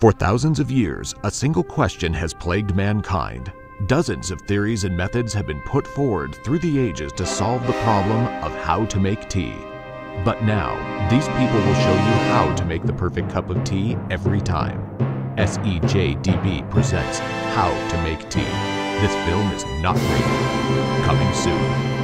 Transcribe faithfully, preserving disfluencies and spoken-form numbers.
For thousands of years, a single question has plagued mankind. Dozens of theories and methods have been put forward through the ages to solve the problem of how to make tea. But now, these people will show you how to make the perfect cup of tea every time. S E J D B presents How to Make Tea. This film is not rated. Coming soon.